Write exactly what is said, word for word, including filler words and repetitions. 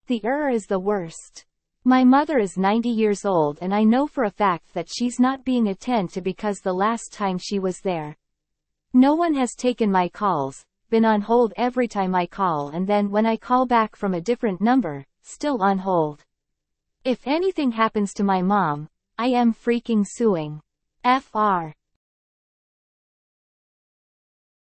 The er is the worst. My mother is ninety years old and I know for a fact that she's not being attended to because the last time she was there, no one has taken my calls, been on hold every time I call, and then when I call back from a different number, still on hold. If anything happens to my mom, I am freaking suing. F R